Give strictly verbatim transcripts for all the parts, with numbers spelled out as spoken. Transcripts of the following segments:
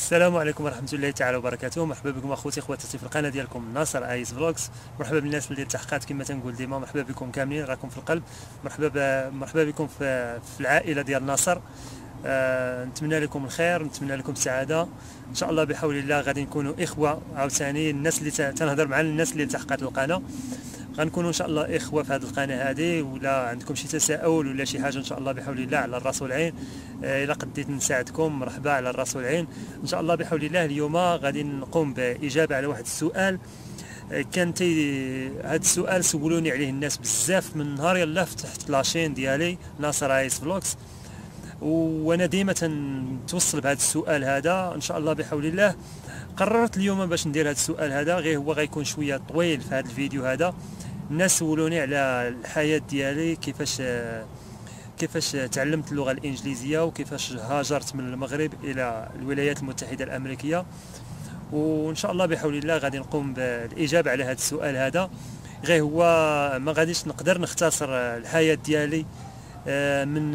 السلام عليكم ورحمة الله تعالى وبركاته. مرحبا بكم اخوتي اخواتاتي في القناة ديالكم ناصر ايس فلوكس. مرحبا بالناس اللي التحقات كما تنقول ديما، مرحبا بكم كاملين، راكم في القلب. مرحبا ب... مرحبا بكم في في العائلة ديال ناصر. آه... نتمنى لكم الخير، نتمنى لكم السعادة ان شاء الله بحول الله. غادي نكونوا اخوة عاوتاني، الناس اللي ت... تنهضر مع الناس اللي التحقات القناة غنكونوا ان شاء الله اخوه في هذه القناه هذه. ولا عندكم شي تساؤل ولا شي حاجه ان شاء الله بحول الله على الراس والعين، آه الا قديت نساعدكم مرحبا على الراس والعين ان شاء الله بحول الله. اليوم غادي نقوم باجابه على واحد السؤال. آه كان تي هذا السؤال سولوني عليه الناس بزاف من نهار يلا فتحت لاشين ديالي ناصر ايس فلوكس، وانا ديما تنتوصل بهذا السؤال هذا ان شاء الله بحول الله. قررت اليوم باش ندير هذا السؤال هذا، غير هو غيكون شويه طويل في هذا الفيديو هذا. الناس سولوني على الحياه ديالي، كيفاش كيفاش تعلمت اللغه الانجليزيه وكيفاش هاجرت من المغرب الى الولايات المتحده الامريكيه، وان شاء الله بحول الله غادي نقوم بالاجابه على هذا السؤال هذا. غير هو ما غاديش نقدر نختصر الحياه ديالي من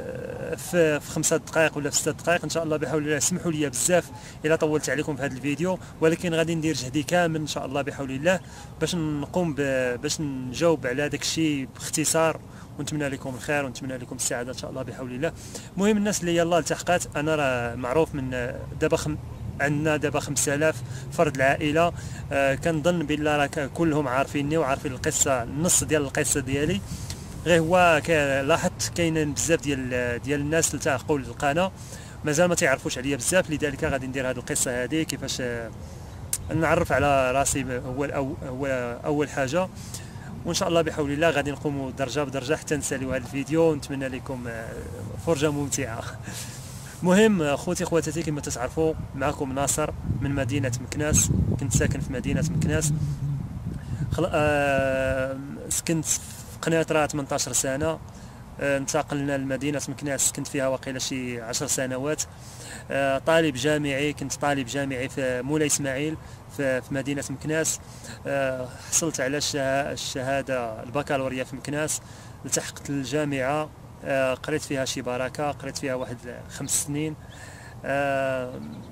في خمسة دقائق ولا في ستة دقائق ان شاء الله بحول الله. اسمحوا لي بزاف الا طولت عليكم في هذا الفيديو، ولكن غادي ندير جهدي كامل ان شاء الله بحول الله باش نقوم باش نجاوب على داك الشيء باختصار، ونتمنى لكم الخير ونتمنى لكم السعاده ان شاء الله بحول الله. المهم الناس اللي يلاه التحقات، انا راه معروف من دابا خم... عندنا دابا خمسة آلاف فرد العائله. آه كنظن بالله راه كلهم عارفيني وعارفين القصه، النص ديال القصه ديالي. غير هو لاحظت كاين بزاف ديال ديال الناس اللي التحقوا للقناه مازال ما تعرفوش عليا بزاف، لذلك غادي ندير هذه القصه هذه كيفاش نعرف على راسي هو الأو هو اول حاجه. وان شاء الله بحول الله غادي نقوموا درجه بدرجه حتى نساليو هذا الفيديو، ونتمنى لكم فرجه ممتعه. مهم اخوتي اخواتاتي، كما تعرفوا معكم ناصر من مدينه مكناس. كنت ساكن في مدينه مكناس، خل... آه... سكنت قنيطرة ثمانية عشر سنة. آه انتقلنا لمدينة مكناس كنت فيها واقيلا شي عشر سنوات. آه طالب جامعي، كنت طالب جامعي في مولاي اسماعيل في, في مدينة مكناس. آه حصلت على الشهادة البكالوريا في مكناس، التحقت للجامعة. آه قريت فيها شي بركة، قريت فيها واحد خمس سنين. آه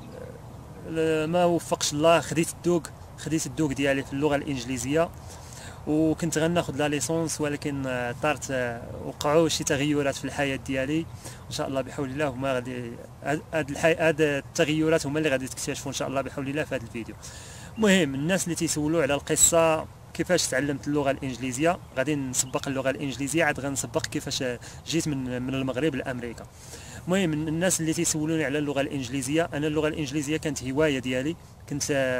ما وفقش الله، خديت الدوق خديت الدوق ديالي في اللغة الإنجليزية، وكنت غناخذ لا ليسونس، ولكن طارت وقعوا شي تغيرات في الحياه ديالي ان شاء الله بحول الله. هما غادي هاد الحي... هاد التغيرات هما اللي غادي تكتشفوا ان شاء الله بحول الله في هذا الفيديو. المهم الناس اللي تيسولوا على القصه كيفاش تعلمت اللغه الانجليزيه، غادي نسبق اللغه الانجليزيه عاد غنسبق كيفاش جيت من من المغرب لامريكا. المهم الناس اللي تيسولوني على اللغه الانجليزيه، انا اللغه الانجليزيه كانت هوايه ديالي. كنت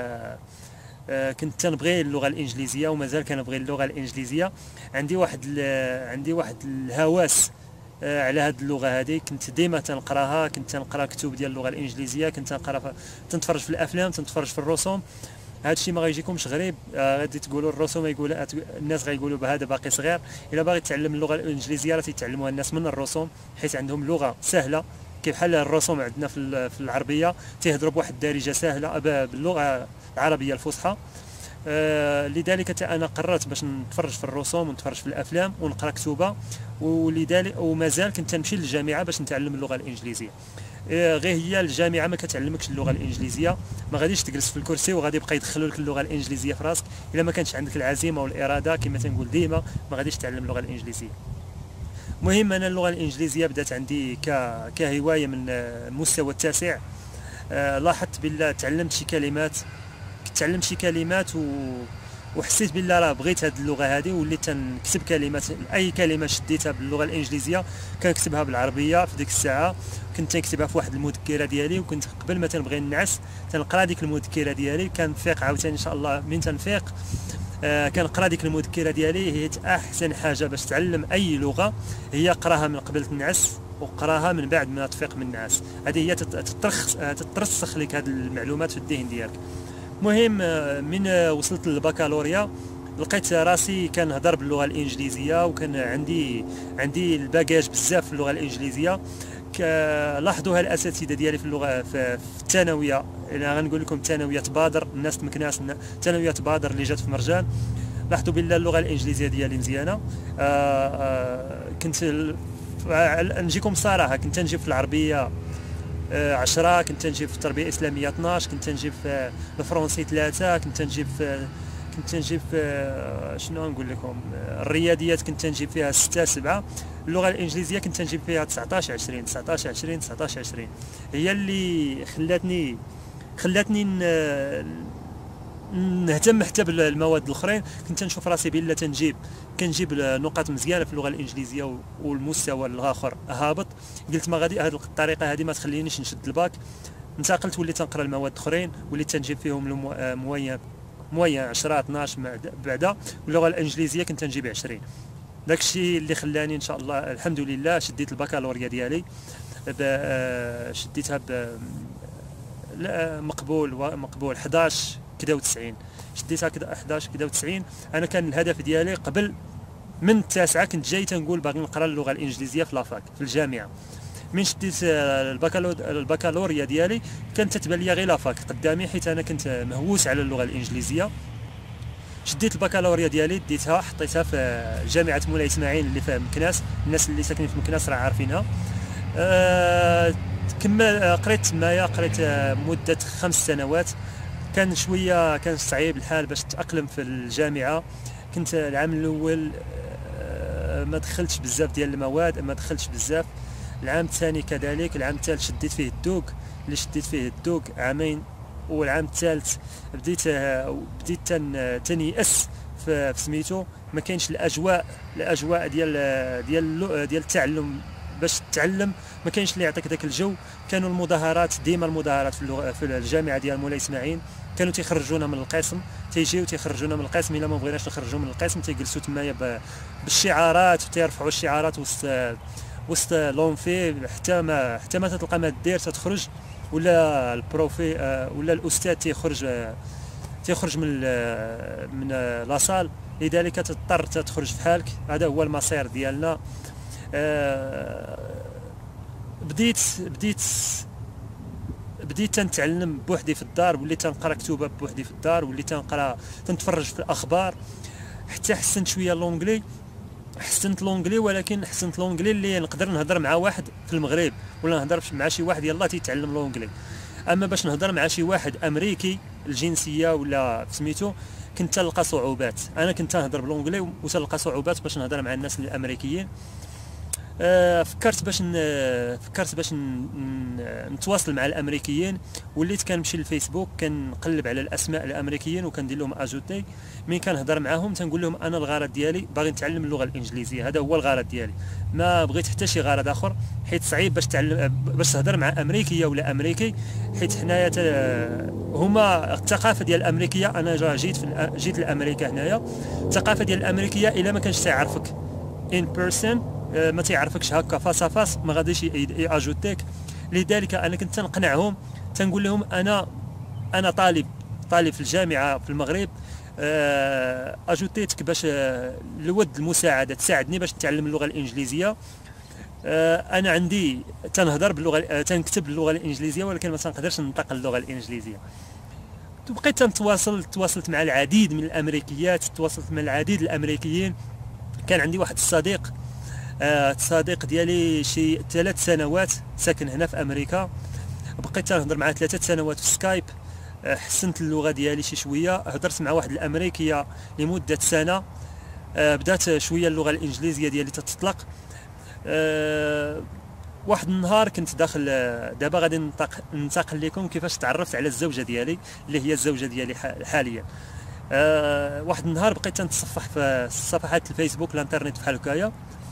آه كنت تنبغي اللغه الانجليزيه ومازال كنبغي اللغه الانجليزيه. عندي واحد عندي واحد الهوس آه على هذه اللغه هذه. كنت ديما تنقراها، كنت تنقرا كتب ديال اللغه الانجليزيه، كنت تنقرا تنتفرج في الافلام، تنتفرج في الرسوم. هذا الشيء ما غيجيكمش غريب. آه غادي تقولوا الرسوم، يقول الناس غيقولوا بهذا باقي صغير. الا باغي تتعلم اللغه الانجليزيه راه تيتعلموها الناس من الرسوم، حيت عندهم لغه سهله. كيف بحال الرسوم عندنا في في العربيه تيهضروا بواحد الدارجه سهله باللغه العربيه الفصحى. آه لذلك انا قررت باش نتفرج في الرسوم ونتفرج في الافلام ونقرا كتوبه، ولذلك ومازال كنت نمشي للجامعه باش نتعلم اللغه الانجليزيه. آه غير هي الجامعه ما كتعلمكش اللغه الانجليزيه، ما غاديش تجلس في الكرسي وغادي يبقى يدخلوا لك اللغه الانجليزيه في راسك. الا ما كانش عندك العزيمه والاراده كما تنقول ديما ما غاديش تعلم اللغه الانجليزيه. المهم انا اللغه الانجليزيه بدات عندي ك... كهوايه من المستوى التاسع. آه لاحظت بالله تعلمت شي كلمات تعلمت شي كلمات و... وحسيت بالله راه بغيت هذه اللغه هذه، وليت تنكتب كلمات. اي كلمه شديتها باللغه الانجليزيه كنكتبها بالعربيه في ديك الساعه. كنت تنكتبها في واحد المذكره ديالي، وكنت قبل ما تنبغي ننعس تنقرا ديك المذكره ديالي. كنفيق عاوتاني ان شاء الله من تنفيق آه كنقرا ديك المذكره ديالي. هي احسن حاجه باش تعلم اي لغه هي قراها من قبل تنعس وقراها من بعد ما تفيق من النعاس. هذه هي تترخص تترسخ لك هذه المعلومات في الذهن ديالك. المهم من وصلت للبكالوريا لقيت راسي كنهضر باللغه الانجليزيه، وكان عندي عندي الباجاج بزاف في اللغه الانجليزيه. لاحظوها الاساتذه ديالي في اللغه في الثانويه. انا غنقول لكم الثانويه تبادر، الناس مكناس الثانويه تبادر اللي جات في مرجان. لاحظوا بالله اللغه الانجليزيه ديالي مزيانه. آآ آآ كنت نجيكم صراحه، كنت نجيب في العربيه عشرة، كنت نجيب في التربيه الاسلاميه اثناش، كنت نجيب في الفرنسي ثلاثة، كنت نجيب في كنت نجيب في شنو نقول لكم الرياضيات كنت نجيب فيها ستة سبعة. اللغه الانجليزيه كنت نجيب فيها تسعطاش عشرين تسعطاش عشرين تسعطاش عشرين. هي اللي خلاتني خلاتني نهتم حتى بالمواد الاخرين. كنت نشوف راسي بلا تنجيب كنجيب نقاط مزيانه في اللغه الانجليزيه والمستوى الاخر هابط. قلت ما غادي هذه الطريقه هذه ما تخلينيش نشد الباك. انتقلت وليت نقرا المواد الاخرين، وليت تنجيب فيهم الموين موين عشرة اثناش بعدا. واللغه الانجليزيه كنت نجيب عشرين. داكشي اللي خلاني ان شاء الله الحمد لله شديت البكالوريا ديالي شديتها مقبول مقبول حداش كدا وتسعين. شديتها كدا حداش كدا وتسعين. انا كان الهدف ديالي قبل من التاسعه كنت جاي تنقول باغي نقرا اللغه الانجليزيه في لافاك في الجامعه. من شديت البكالوريا ديالي كانت تتبان لي غير لافاك قدامي، حيت انا كنت مهووس على اللغه الانجليزيه. شديت البكالوريا ديالي ديتها حطيتها في جامعه مولاي اسماعيل اللي في مكناس. الناس اللي ساكنين في مكناس راه عارفينها. أه كمل قريت تمايا قريت مده خمس سنوات. كان شويه كان صعيب الحال باش تاقلم في الجامعه. كنت العام الاول ما دخلتش بزاف ديال المواد، ما دخلتش بزاف. العام الثاني كذلك. العام الثالث شديت فيه الدوق اللي شديت فيه الدوق عامين. والعام الثالث بديت بديت تن تنيأس في سميتو. ما كاينش الاجواء الاجواء ديال ديال ديال التعلم. باش تتعلم ما كاينش اللي يعطيك داك الجو. كانوا المظاهرات ديما المظاهرات في اللغة في الجامعه ديال مولاي اسماعيل. كانوا تيخرجونا من القسم تيجيو تيخرجونا من القسم. الا ما بغيناش نخرجوا من القسم تيجلسوا تمايا بالشعارات وتيرفعوا الشعارات وسط وسط لونفي حتى ما حتى ما تلقى ما دير تخرج. ولا البروفي ولا الاستاذ تيخرج تيخرج من من لاصال. لذلك تضطر تخرج في حالك. هذا هو المصير ديالنا. أه بديت بديت بديت تنتعلم بوحدي في الدار. وليت تنقرا كتوبه بوحدي في الدار. وليت تنقرا تنتفرج في الاخبار حتى حسنت شويه لونجلي. حسنت لونجلي ولكن حسنت لونجلي اللي نقدر نهضر مع واحد في المغرب ولا نهضر مع شي واحد يلاه تيتعلم لونجلي. اما باش نهضر مع شي واحد امريكي الجنسيه ولا سميتو كنت تلقى صعوبات. انا كنت نهضر باللونجلي وتلقى صعوبات باش نهضر مع الناس الامريكيين. أه فكرت باش فكرت باش نتواصل مع الامريكيين. وليت كنمشي للفيسبوك كنقلب على الاسماء الامريكيين وكندير لهم اجوتي. مين كنهضر معاهم تنقول لهم انا الغرض ديالي باغي نتعلم اللغه الانجليزيه. هذا هو الغرض ديالي. ما بغيت حتى شي غرض اخر، حيت صعيب باش تعلم باش تهضر مع امريكيه ولا امريكي. حيت حنايا هما الثقافه ديال الامريكيه. انا جا جيت في جيت لامريكا هنايا. الثقافه ديال الامريكيه الا ما كانش تعرفك ان بيرسون ما تعرفكش هكا فاس فاس ما غاديش ياجوتيك. لذلك انا كنت تنقنعهم تنقول لهم انا انا طالب طالب في الجامعه في المغرب. اجوتيتك باش لود المساعده تساعدني باش نتعلم اللغه الانجليزيه. انا عندي تنهضر باللغه تنكتب باللغه الانجليزيه ولكن ما تنقدرش ننطق اللغه الانجليزيه. بقيت تنتواصل تواصلت مع العديد من الامريكيات تواصلت مع العديد الامريكيين. كان عندي واحد الصديق الصديق آه ديالي شي ثلاث سنوات ساكن هنا في امريكا. بقيت نهضر معاه ثلاثه سنوات في سكايب. آه حسنت اللغه ديالي شي شويه. هضرت مع واحد الامريكيه لمده سنه. آه بدات شويه اللغه الانجليزيه ديالي تتطلق. آه واحد النهار كنت داخل دابا غادي ننتقل لكم كيفاش تعرفت على الزوجه ديالي اللي هي الزوجه ديالي حاليا. آه واحد النهار بقيت نتصفح في صفحات الفيسبوك الانترنت بحال هكايا.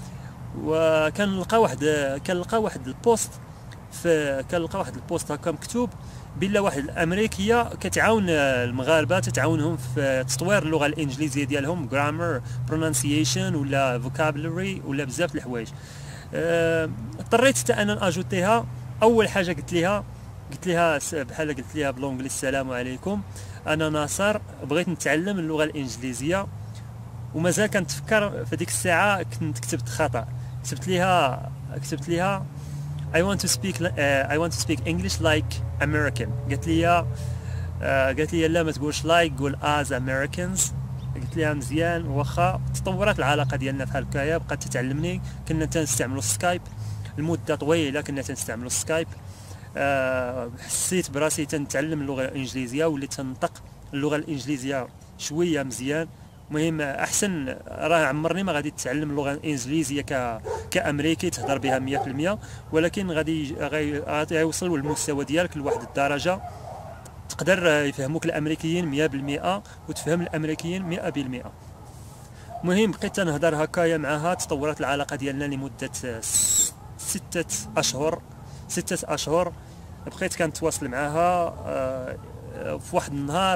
وكنلقى واحد كنلقى واحد البوست في كنلقى واحد البوست هكا مكتوب بلا واحد الامريكيه كتعاون المغاربه تتعاونهم في تطوير اللغه الانجليزيه ديالهم جرامر برونانسيشن ولا فوكابولري ولا بزاف د الحوايج. أه اضطريت حتى انا اجوتيها. اول حاجه قلت لها قلت لها بحال قلت لها بالونجلي السلام عليكم انا ناصر بغيت نتعلم اللغه الانجليزيه. ومازال كنتفكر في ديك الساعه كنت كتبت خطا. كتبت ليها كتبت ليها I want to speak uh, I want to speak English like American. قالت لي uh, قالت لي لا ما تقولش like قول as Americans. قلت لها مزيان. واخا تطورت العلاقه ديالنا بحال هكايا. بقات تتعلمني. كنا تنستعملوا سكايب لمده طويله. كنا تنستعملوا سكايب. آه حسيت براسي تنتعلم اللغه الانجليزيه، وليت تنطق اللغه الانجليزيه شويه مزيان. مهم احسن، راه عمرني ما غادي تتعلم اللغه الانجليزيه ك كامريكي تهضر بها مية في المية، ولكن غادي غادي يوصل للمستوى ديالك لواحد الدرجه تقدر يفهموك الامريكيين مية بالمية وتفهم الامريكيين مية بالمية. مهم بقيت تنهضر هكايا معها، تطورت العلاقه ديالنا لمده ستة اشهر ستة اشهر بقيت كنتواصل معها. في واحد النهار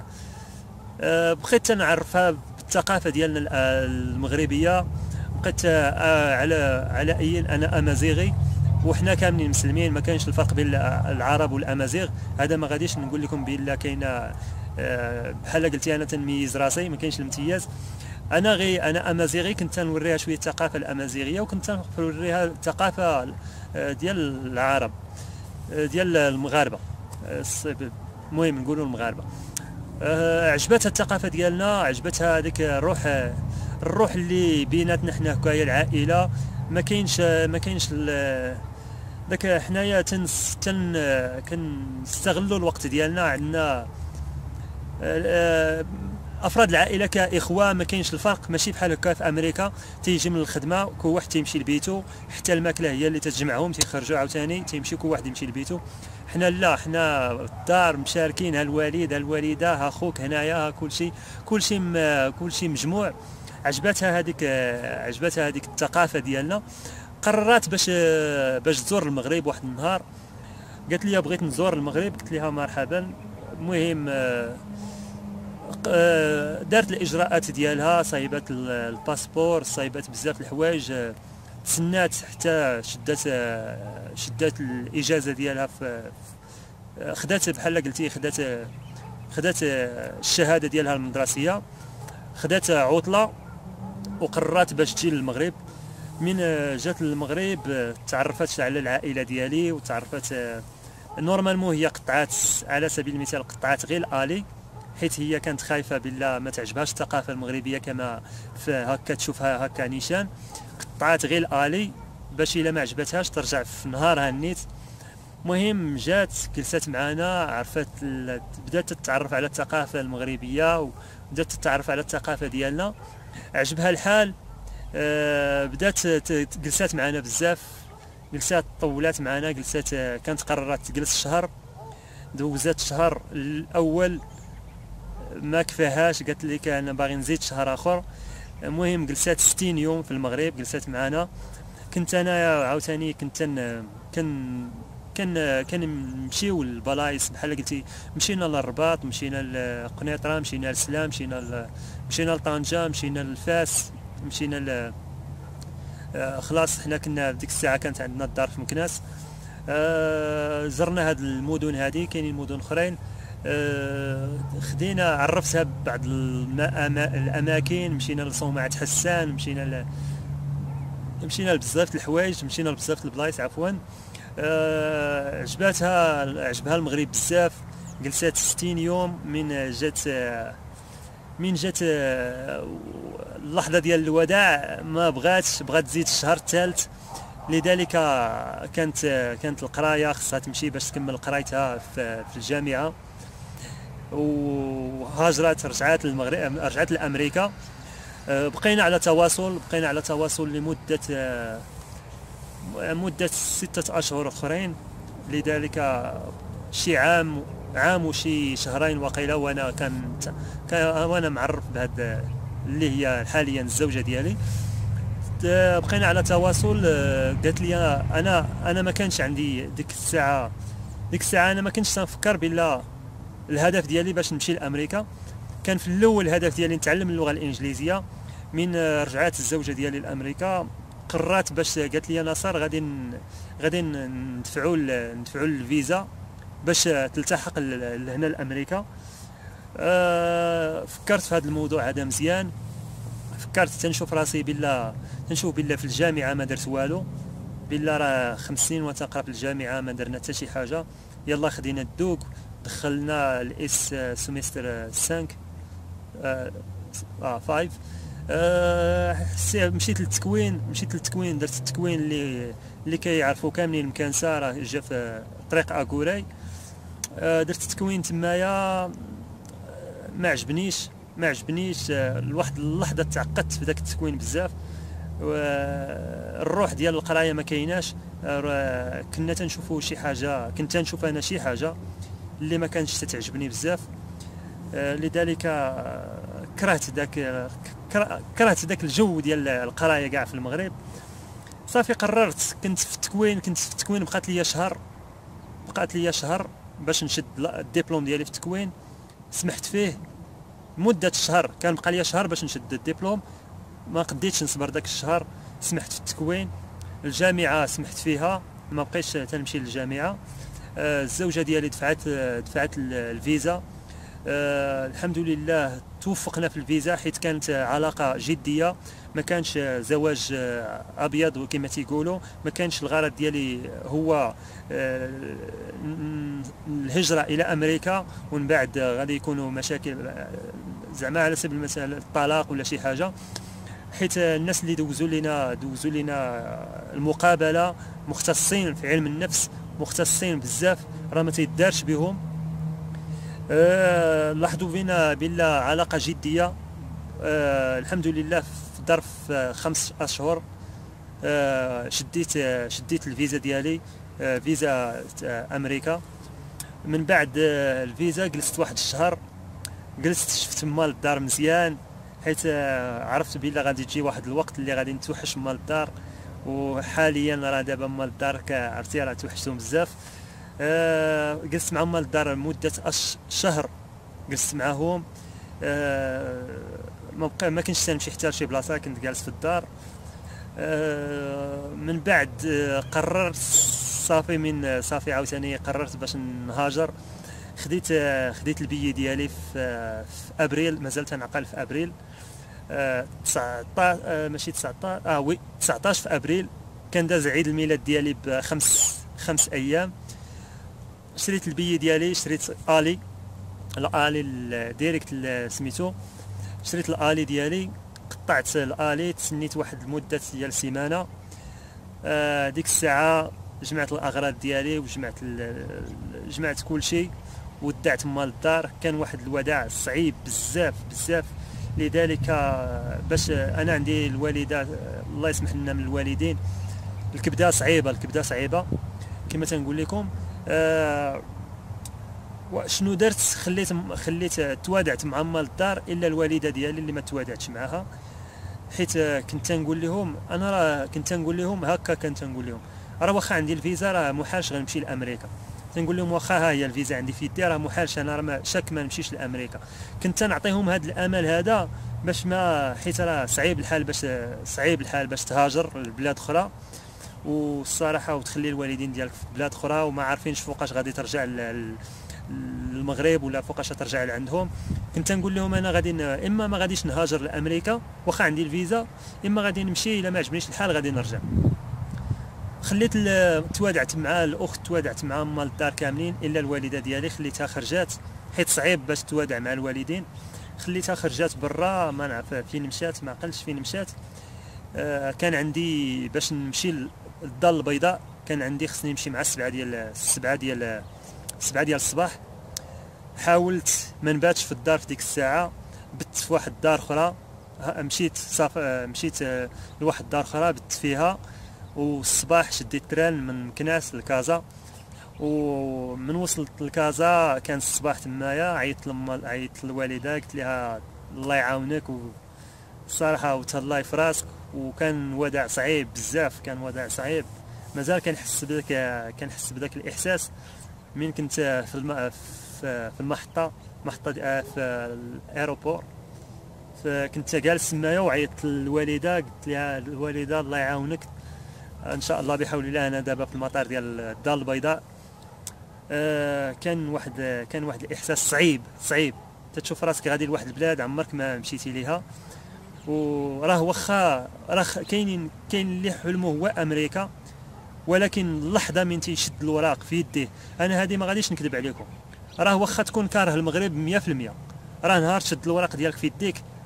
بقيت تنعرفها بالثقافه ديالنا المغربيه، بقيت على على اي انا امازيغي وحنا كاملين مسلمين، ما كاينش الفرق بين العرب والامازيغ. هذا ما غاديش نقول لكم بان كاينه بحال قلتي انا تنميز راسي، ما كاينش الامتياز. انا غي انا امازيغي، كنت تنوريها شويه الثقافه الامازيغيه وكنت تنوريها الثقافه ديال العرب ديال المغاربه، المهم نقولوا المغاربه. عجبتها الثقافه ديالنا، عجبتها هذيك الروح الروح اللي بيناتنا حنا هكايا العائله. ما كاينش ما كاينش داك حنايا تنس تن كنستغلوا الوقت ديالنا، عندنا افراد العائله كاخوه، ما كاينش الفرق. ماشي بحال هكا في امريكا تيجي من الخدمه كل واحد تيمشي لبيتو، حتى الماكله هي اللي تتجمعهم، تيخرجوا عاوتاني تيمشي كل واحد يمشي لبيتو. حنا لا، حنا الدار مشاركين، ها الوالد ها الوالده ها خوك هنايا ها كلشي كلشي كلشي مجموع. عجبتها هذيك عجبتها هذيك الثقافه ديالنا. قررت باش باش تزور المغرب واحد النهار، قالت لي بغيت نزور المغرب، قلت لها مرحبا. المهم دارت الاجراءات ديالها، صايبات الباسبور، صايبات بزاف الحوايج، تسنات حتى شدات شدات الاجازه ديالها، في خدات بحال قلتي خدات خدات الشهاده ديالها المدرسيه، خدات عطله وقررت باش تجي للمغرب. من جات للمغرب تعرفت على العائله ديالي وتعرفت نورمالمون. هي قطعات على سبيل المثال قطعات غير الالي، حيت هي كانت خايفه بالله ما تعجبهاش الثقافه المغربيه كما هكا تشوفها هكا نيشان. قطعات غير الالي باش الا ما عجبتهاش ترجع في نهارها النيت. مهم جات جلست معنا، عرفت بدات تتعرف على الثقافه المغربيه وبدات تتعرف على الثقافه ديالنا، عجبها الحال. أه بدات جلسات معنا بزاف، جلسات طولات معنا، جلسات كانت قررت تجلس شهر، دوزات الشهر الاول ما كفاهاش، قالت لي انا باغي نزيد شهر اخر. المهم جلسات ستين يوم في المغرب، جلسات معنا. كنت انا عاوتاني كنت كن كان كنمشيو للبلايص بحال قلتي، مشينا للرباط، مشينا لقنيطره، مشينا لسلام، مشينا ل... مشينا لطنجه، مشينا لفاس، مشينا ل... آه خلاص حنا كنا ديك الساعه كانت عندنا الدار في مكناس. آه زرنا هاد المدن هذه، كاينين مدن اخرين. آه خدينا عرفتها ببعض الاماكن، مشينا لصومعه حسان، مشينا ل... مشينا لبزاف الحوايج، مشينا لبزاف البلايص عفوا. آه عجباتها عجبها المغرب بزاف. جلسات ستين يوم من جات من جات اللحظه ديال الوداع، ما بغاتش بغات تزيد الشهر الثالث. لذلك كانت كانت القرايه خصها تمشي باش تكمل قرايتها في, في الجامعه، وهاجرت رجعت للمغرب، رجعت لامريكا. آه بقينا على تواصل بقينا على تواصل لمده آه مدة ستة أشهر أخرين. لذلك شي عام عام وشي شهرين وقيله وأنا كنت وأنا معرف بهذا اللي هي حاليا الزوجة ديالي. بقينا على تواصل. قالت لي أنا أنا ما كانش عندي ديك الساعة ديك الساعة أنا ما كنتش تنفكر بالله الهدف ديالي باش نمشي لأمريكا. كان في الأول الهدف ديالي نتعلم اللغة الإنجليزية. من رجعت الزوجة ديالي لأمريكا قررت باش قالت لي ناصر غادي غادي ندفعوا ندفعوا الفيزا باش تلتحق لهنا لامريكا. أه فكرت في هذا الموضوع هذا مزيان، فكرت تنشوف راسي بالله تنشوف بالله في الجامعه ما درت والو، بالله راه خمس سنين وتنقرا في الجامعه ما درنا حتى شي حاجه. يلا خدينا الدوق، دخلنا الاس سيمستر خمسة اه خمسة. آه مشيت للتكوين مشيت للتكوين درت التكوين اللي اللي كيعرفوا كاملين مكانسه، راه جا في طريق اكوراي. آه درت التكوين تمايا، ما عجبنيش ما عجبنيش لواحد اللحظه تعقدت في ذاك التكوين بزاف، والروح ديال القرايه ما كايناش. كنا تنشوفوا شي حاجه كنت تنشوف انا شي حاجه اللي ما كانش تتعجبني بزاف. لذلك كرهت ذاك كرهت ذاك الجو ديال القرايه كاع في المغرب. صافي قررت، كنت في التكوين كنت في التكوين بقات لي شهر بقات لي شهر باش نشد الدبلوم ديالي في التكوين. سمحت فيه مده الشهر، كان بقى لي شهر باش نشد الدبلوم، ما قديتش نصبر داك الشهر. سمحت في التكوين. الجامعه سمحت فيها، ما بقيتش تنمشي للجامعه. آه الزوجه ديالي دفعت دفعت الفيزا. آه الحمد لله توفقنا في الفيزا، حيت كانت علاقه جديه، ما كانش زواج آه ابيض وكما تيقولوا. ما كانش الغرض ديالي هو آه الهجره الى امريكا ومن بعد غادي يكونوا مشاكل، زعما على سبيل المثال الطلاق ولا شي حاجه. حيت الناس اللي دوزوا لنا دوزوا لنا المقابله مختصين في علم النفس، مختصين بزاف، راه ما تيدارش بهم. أه لاحظوا فينا بلا علاقه جديه. أه الحمد لله في ظرف خمس اشهر أه شديت شديت الفيزا ديالي، أه فيزا امريكا. من بعد الفيزا جلست واحد الشهر، جلست شفت مال الدار مزيان، حيت عرفت بلي غادي تجي واحد الوقت اللي غادي نتوحش مال الدار. وحاليا راه دابا مال الدار عرفتي راه توحشتهم بزاف. أه جلست مع مال الدار مده أش شهر، جلست معاهم. أه ما بقى ما كنتش تنمشي حتى لشي بلاصه، كنت جالس في الدار. أه من بعد قررت صافي من صافي عاوتاني قررت باش نهاجر. خديت خديت البي ديالي في, في ابريل، مازال تنعقل في ابريل. أه تسعطاش أه ماشي تسعطاش اه وي تسعطاش في ابريل، كان داز عيد الميلاد ديالي بخمس خمس ايام. شريت البي ديالي، شريت الي الالي ديريكت سميتو، شريت الالي ديالي، قطعت الالي، تسنيت واحد المده ديال سيمانه. أه ديك الساعه جمعت الاغراض ديالي وجمعت جمعت كل شيء ودعت مال الدار. كان واحد الوداع صعيب بزاف بزاف. لذلك باش انا عندي الوالده الله يسمح لنا من الوالدين، الكبده صعيبه الكبده صعيبه كما تنقول لكم. آه شنو درت؟ خليت خليت توادعت مع مال الدار الا الوالده ديالي اللي ما توادعتش معاها، حيت كنت تنقول لهم انا راه كنت تنقول لهم هكا كنت تنقول لهم راه واخا عندي الفيزا راه محالش غنمشي لامريكا. تنقول لهم واخا ها هي الفيزا عندي في يدي راه محالش انا راه شاك ما نمشيش لامريكا. كنت نعطيهم هذا الامل هذا باش ما، حيت راه صعيب الحال باش صعيب الحال باش تهاجر لبلاد اخرى، والصراحه وتخلي الوالدين ديالك في بلاد اخرى وما عارفينش فوقاش غادي ترجع للمغرب ولا فوقاش ترجع لعندهم. كنت نقول لهم انا غادي اما ما غاديش نهاجر لامريكا واخا عندي الفيزا، اما غادي نمشي الا ما عجبنيش الحال غادي نرجع. خليت توادعت مع الاخت، توادعت مع مال الدار كاملين الا الوالده ديالي خليتها خرجات، حيت صعيب باش توادع مع الوالدين. خليتها خرجات برا، ما نعرف فين مشات، ما عقلتش فين مشات. آه كان عندي باش نمشي للدار البيضاء كان عندي خصني نمشي مع السبعه ديال السبعه ديال السبعه ديال الصباح. حاولت ما نباتش في الدار في ديك الساعه، بت في واحد الدار اخرى. مشيت صافي مشيت لواحد الدار اخرى بت فيها، والصباح شديت تران من كناس لكازا. ومن وصلت لكازا كان الصباح تمايا، عيطت لما عيطت للوالده قلت لها الله يعاونك والصراحه وتهلاي في راسك. وكان وداع صعيب بزاف، كان وداع صعيب، مازال كنحس بداك كنحس بداك الاحساس من كنت في الم... في المحطه محطه في الايروبور. فكنت جالس تمايا وعيطت للوالده قلت لها الوالده الله يعاونك ان شاء الله بحول الله انا دابا في المطار ديال الدار البيضاء. آه كان واحد كان واحد الاحساس صعيب صعيب تتشوف راسك غادي لواحد البلاد عمرك ما مشيتي ليها. وراه واخا راه كاينين كاين اللي حلمه هو امريكا، ولكن اللحظه من تيشد الوراق في يديه، انا هذه ما غاديش نكذب عليكم، راه واخا تكون كاره المغرب مية في المية، راه نهار تشد الوراق ديالك في يديك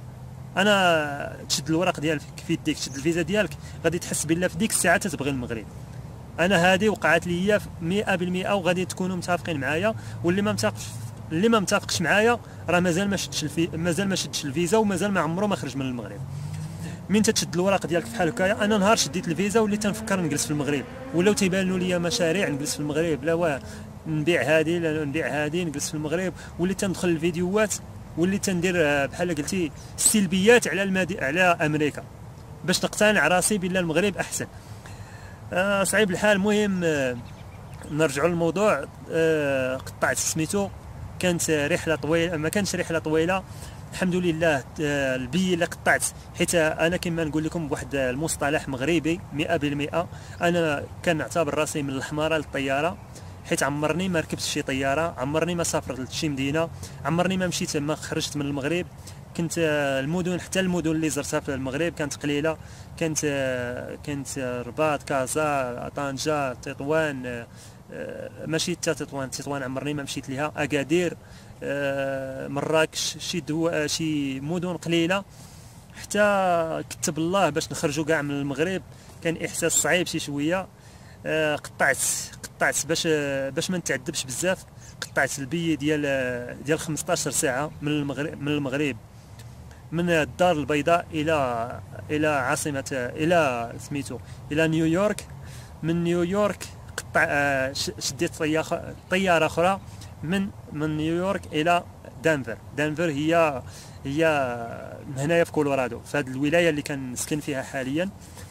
انا تشد الوراق ديالك في يديك، تشد الفيزا ديالك، غادي تحس بالله في ديك الساعه تتبغي المغرب. انا هذه وقعت لي مئة بالمئة، وغادي تكونوا متفقين معايا. واللي ما متفقش اللي ما متفقش معايا راه مازال ما شدش الفي... مازال ما شدش الفيزا، ومازال ما عمره ما خرج من المغرب. من تتشد الوراق ديالك بحال هكايا، انا نهار شديت الفيزا وليت تنفكر نجلس في المغرب، ولاو تيبانوا لي مشاريع نجلس في المغرب، لا واه نبيع هذه لا نبيع هذه نجلس في المغرب. وليت تندخل الفيديوهات، وليت تندير بحال قلتي السلبيات على المدي... على امريكا باش نقتنع راسي بان المغرب احسن. آه صعيب الحال. المهم آه نرجعوا للموضوع. آه قطعت سميتو، كانت رحله طويله، ما كانش رحله طويله الحمد لله. آه البي اللي قطعت، حيت انا كما نقول لكم بواحد المصطلح مغربي مئة بالمئة، انا كنعتبر راسي من الحماره للطياره، حيت عمرني ما ركبت شي طياره، عمرني ما سافرت لشي مدينه، عمرني ما مشيت ما خرجت من المغرب. كنت المدن، حتى المدن اللي زرتها في المغرب كانت قليله، كانت كانت الرباط، كازا، طنجه، تطوان، ماشي حتى تطوان، تطوان عمرني ما مشيت ليها، اكادير، مراكش، شي دو شي مدن قليله. حتى كتب الله باش نخرجوا كاع من المغرب كان احساس صعيب شي شويه. قطعت قطعت باش باش ما نتعذبش بزاف، قطعت البي ديال ديال خمسطاش ساعه من المغرب من المغرب من الدار البيضاء الى الى عاصمه الى سميتو الى نيويورك. من نيويورك قطع شديت طياره اخرى من من نيويورك الى دنفر. دنفر هي هي هنايا في كولورادو، في هذه الولايه اللي كنسكن فيها حاليا.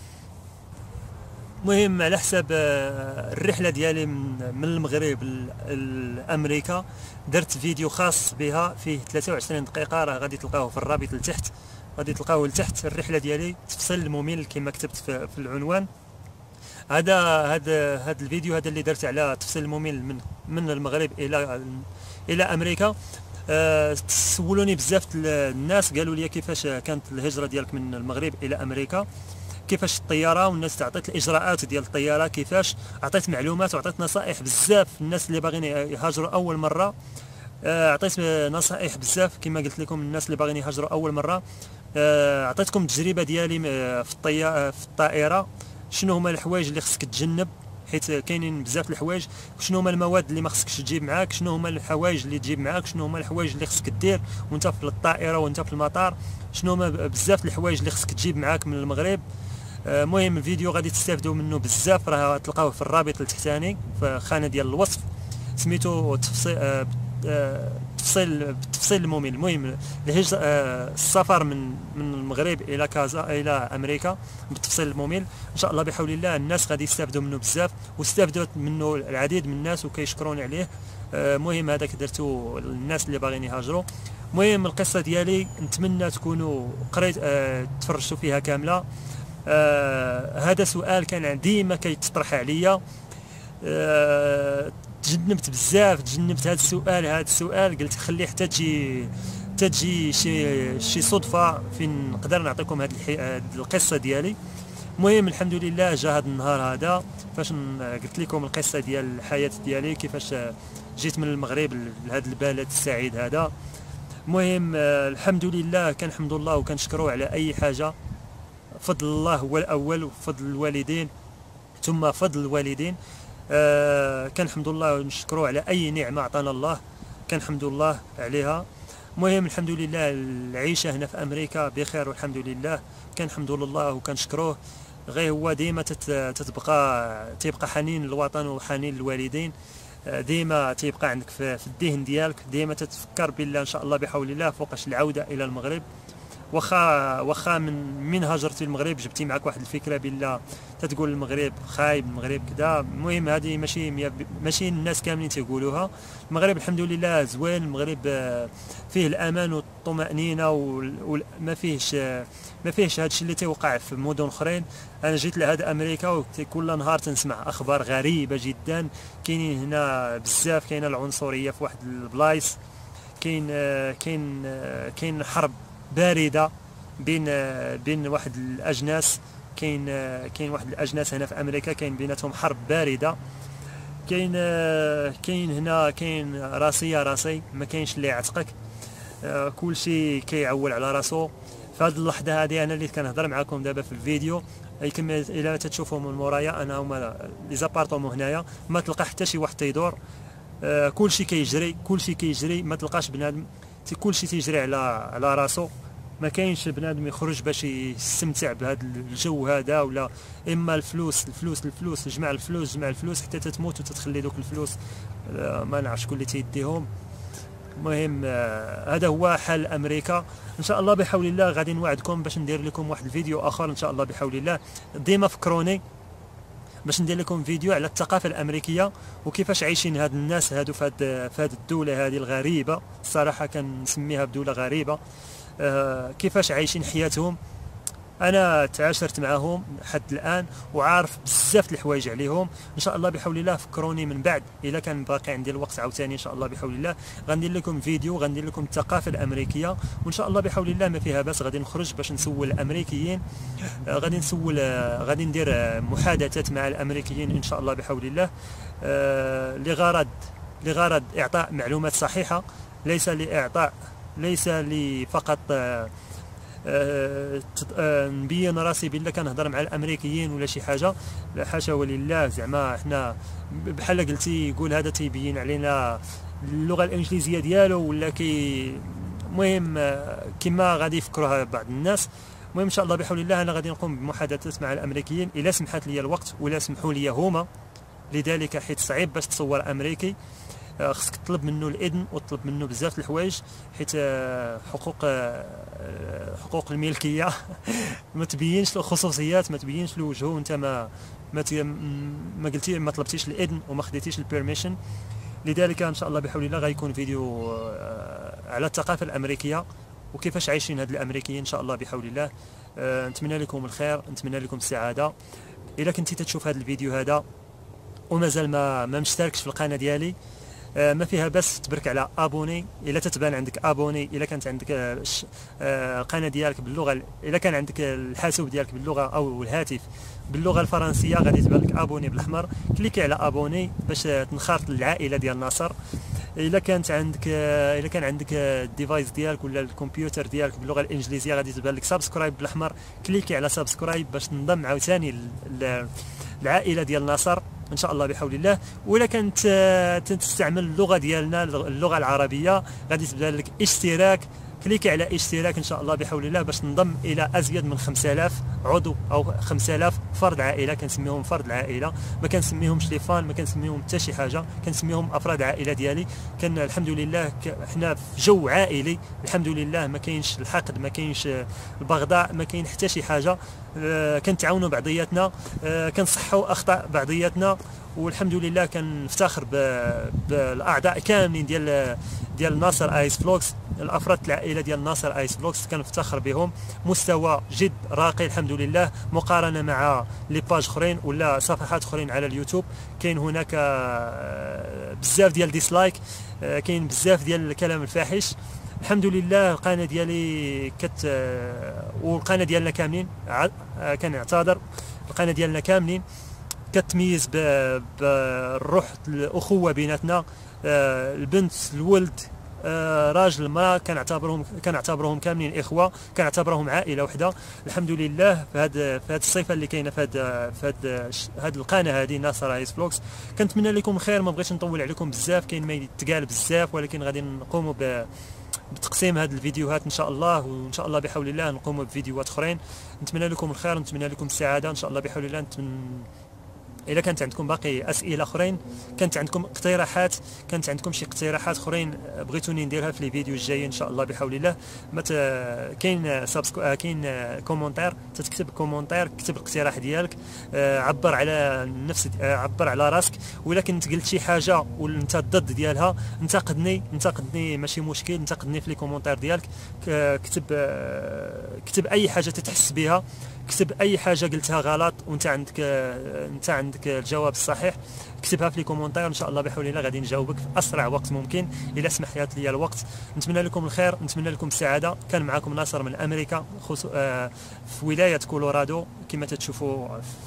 المهم على حساب الرحله ديالي من المغرب لامريكا، درت فيديو خاص بها فيه ثلاثة وعشرين دقيقه، راه غادي تلقاوه في الرابط لتحت، غادي تلقاوه لتحت. الرحله ديالي تفصيل الممل كما كتبت في, في العنوان. هذا هذا هذا الفيديو هذا اللي درت على تفصيل الممل من من المغرب الى الى امريكا. أه سولوني بزاف الناس، قالوا لي كيفاش كانت الهجره ديالك من المغرب الى امريكا، كيفاش الطياره، والناس عطيت الاجراءات ديال الطياره كيفاش، عطيت معلومات وعطيت نصائح بزاف الناس اللي باغيين يهاجروا اول مره. عطيت نصائح بزاف كما قلت لكم الناس اللي باغيين يهاجروا اول مره. عطيتكم التجربه ديالي في الطياره في الطائره، شنو هما الحوايج اللي خصك تجنب، حيت كاينين بزاف الحوايج، شنو هما المواد اللي ما خصكش تجيب معاك، شنو هما الحوايج اللي تجيب معاك، شنو هما الحوايج اللي خصك دير وانت في الطائره وانت في المطار، شنو هما بزاف الحوايج اللي خصك تجيب معاك من المغرب. المهم الفيديو غادي تستافدوا منه بزاف، راه تلقاوه في الرابط التحتاني في الخانه ديال الوصف، سميتو تفصيل تفصيل تفصيل الممل. المهم الهجره السفر من من المغرب الى كازا الى امريكا بالتفصيل الممل، ان شاء الله بحول الله الناس غادي يستافدوا منه بزاف، واستافدوا منه العديد من الناس وكيشكروني عليه. المهم هذاك درتو للناس اللي باغيين يهاجروا. المهم القصه ديالي نتمنى تكونوا قريت أه تفرجتوا فيها كامله. أه هذا سؤال كان ديما كيتطرح عليا، أه تجنبت بزاف تجنبت هذا السؤال هذا السؤال قلت خليه حتى تجي حتى تجي شي شي صدفه فين نقدر نعطيكم هذه القصه ديالي. المهم الحمد لله جا هذا النهار هذا فاش قلت لكم القصه ديال الحياه ديالي، كيفاش جيت من المغرب لهذا البلد السعيد هذا. المهم الحمد لله كنحمد الله وكنشكروه على اي حاجه. فضل الله هو الاول، وفضل الوالدين ثم فضل الوالدين. آه كنحمد الله ونشكروه على اي نعمه عطانا الله، كنحمد الله عليها. المهم الحمد لله العيشه هنا في امريكا بخير والحمد لله، كنحمد الله وكنشكروه. غير هو ديما تتبقى تيبقى حنين للوطن وحنين للوالدين، ديما تيبقى عندك في الذهن ديالك، ديما تتفكر بالله ان شاء الله بحول الله فوقاش العوده الى المغرب. واخا واخا من من هاجرتي المغرب جبتي معك واحد الفكره بالله تتقول المغرب خايب المغرب كذا. المهم هذه ماشي ماشي الناس كاملين تيقولوها. المغرب الحمد لله زوين، المغرب فيه الامان والطمانينه وما فيهش ما فيهش هذا الشيء اللي تيوقع في مدن اخرين. انا جيت لهذا امريكا وكل نهار تنسمع اخبار غريبه جدا. كاينين هنا بزاف، كاينه العنصريه في واحد البلايص، كاين كاين كاين حرب بارده بين بين واحد الاجناس، كاين كاين واحد الاجناس هنا في امريكا كاين بيناتهم حرب بارده. كاين كاين هنا كاين راسيه راسي، ما كاينش اللي يعتقك، كل شيء كيعول على راسو. في هذه اللحظه هذه انا اللي كنهضر معكم دابا في الفيديو، كما الا تتشوفوا من مورايا انا هما لي زابارطومون هنايا ما تلقى حتى شي واحد تيدور. آه كلشي كيجري كلشي كيجري ما تلقاش بنادم، كلشي تيجري على على راسو، ما كاينش بنادم يخرج باش يستمتع بهذا الجو هذا، ولا اما الفلوس الفلوس الفلوس جمع الفلوس جمع الفلوس حتى تتموت وتتخلي دوك الفلوس آه ما نعرف شكون اللي تيديهم. المهم آه هذا هو حال امريكا. ان شاء الله بحول الله غادي نوعدكم باش ندير لكم واحد الفيديو اخر ان شاء الله بحول الله. ديما فكروني باش ندير لكم فيديو على الثقافه الامريكيه وكيفاش عايشين هاد الناس هادو في هاد في هاد الدوله هذه الغريبه، الصراحه كنسميها بدوله غريبه. آه كيفاش عايشين حياتهم. انا تعاشرت معهم حد الان وعارف بزاف الحوايج عليهم. ان شاء الله بحول الله فكروني من بعد الا كان باقي عندي الوقت عاوتاني ان شاء الله بحول الله غندير لكم فيديو غندير لكم الثقافه الامريكيه، وان شاء الله بحول الله ما فيها باس غادي نخرج باش نسول الامريكيين، آه غادي نسول آه غادي ندير آه محادثات مع الامريكيين ان شاء الله بحول الله آه لغرض لغرض اعطاء معلومات صحيحه، ليس لاعطاء ليس لي فقط آه أه أه نبين راسي بلا كنهضر مع الامريكيين ولا شي حاجه، لا حاشا ولله. زعما حنا بحال قلتي يقول هذا تيبين علينا اللغه الانجليزيه ديالو ولا كي. المهم كما غادي يفكروها بعض الناس. المهم ان شاء الله بحول الله انا غادي نقوم بمحادثات مع الامريكيين الا سمحت لي الوقت ولا سمحوا لي هما، لذلك حيت صعيب باش تصور امريكي خصك تطلب منه الاذن وتطلب منه بزاف الحوايج، حيت حقوق حقوق الملكيه ما تبينش له خصوصيات، ما تبينش له وجهه وانت ما ما ما قلتي ما طلبتيش الاذن وما خديتيش البيرميشن. لذلك ان شاء الله بحول الله غيكون فيديو على الثقافه الامريكيه وكيفاش عايشين هاد الامريكيين ان شاء الله بحول الله. نتمنى لكم الخير، نتمنى لكم السعاده. الا كنتي تشوف هذا الفيديو هذا ومازال ما ما مشتركش في القناه ديالي آه ما فيها بس تبرك على ابوني. الا تتبان عندك ابوني، الا كانت عندك آه القناه ديالك باللغه، الا كان عندك الحاسوب ديالك باللغه او الهاتف باللغه الفرنسيه غادي تبان لك ابوني بالاحمر، كليكي على ابوني باش تنخرط العائله ديال ناصر. الا كانت عندك الا كان عندك الديفايس ديالك ولا الكمبيوتر ديالك باللغه الانجليزيه غادي تبان لك سبسكرايب بالاحمر، كليكي على سبسكرايب باش تنضم عاوتاني العائله ديال ناصر ان شاء الله بحول الله. ولا كنت تستعمل اللغه ديالنا اللغه العربيه غادي تبدا لك اشتراك، كليكي على اشتراك ان شاء الله بحول الله باش تنضم الى ازيد من خمسة آلاف عضو او خمسة آلاف فرد عائله. كنسميهم فرد العائله، ما كنسميهمش لي فان، ما كنسميهم حتى شي حاجه، كنسميهم افراد عائله ديالي. كان الحمد لله حنا في جو عائلي الحمد لله، ما كاينش الحقد، ما كاينش البغضاء، ما كاين حتى شي حاجه. آه كنتعاونوا بعضياتنا، آه كنصحوا اخطاء بعضياتنا، والحمد لله كنفتخر بالاعضاء كاملين ديال ديال ناصر ايس فلوكس، الافراد العائله ديال ناصر ايس فلوكس كنفتخر بهم. مستوى جد راقي الحمد لله مقارنه مع لي باج اخرين ولا صفحات اخرين على اليوتيوب. كاين هناك بزاف ديال ديسلايك، كاين بزاف ديال الكلام الفاحش. الحمد لله القناه ديالي كت والقناه ديالنا كاملين كنعتذر القناه ديالنا كاملين كتميز بالروح الاخوه بيناتنا. البنت الولد راجل ما كنعتبرهم كنعتبرهم كاملين اخوه، كنعتبرهم عائله وحده الحمد لله. في هذا في هذه الصفه اللي كاينه في هذا في هذا هذه القناه هذه ناصر ايس فلوكس. كنتمنى لكم الخير، ما بغيتش نطول عليكم بزاف، كاين ما يتقال بزاف، ولكن غادي نقوموا بتقسيم هذه الفيديوهات ان شاء الله، وان شاء الله بحول الله نقوموا بفيديوهات اخرين. نتمنى لكم الخير، نتمنى لكم السعاده ان شاء الله بحول الله. الا كانت عندكم باقي اسئله اخرين، كانت عندكم اقتراحات، كانت عندكم شي اقتراحات اخرين بغيتوني نديرها في الفيديو الجاي ان شاء الله بحول الله، مت... كاين سبسكو كاين كومونتير، تتكتب كومونتير كتب الاقتراح ديالك، عبر على نفس عبر على راسك. وإلا كنت قلت شي حاجه وانت ضد ديالها انتقدني انتقدني ماشي مشكل، انتقدني في لي كومونتير ديالك. كتب كتب اي حاجه تتحس بها، كتب اي حاجه قلتها غلط وانت عندك انت عندك الجواب الصحيح، كتبها في لي كومونتير ان شاء الله بحول الله غادي نجاوبك في اسرع وقت ممكن الا سمحت لي الوقت. نتمنى لكم الخير، نتمنى لكم السعاده. كان معكم ناصر من امريكا خصو... آه في ولايه كولورادو كما تتشوفوا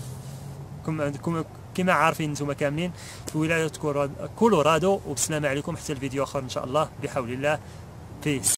كما كما عارفين انتم كاملين في ولايه كولورادو. وبسلامه عليكم حتى الفيديو اخر ان شاء الله بحول الله. بيس.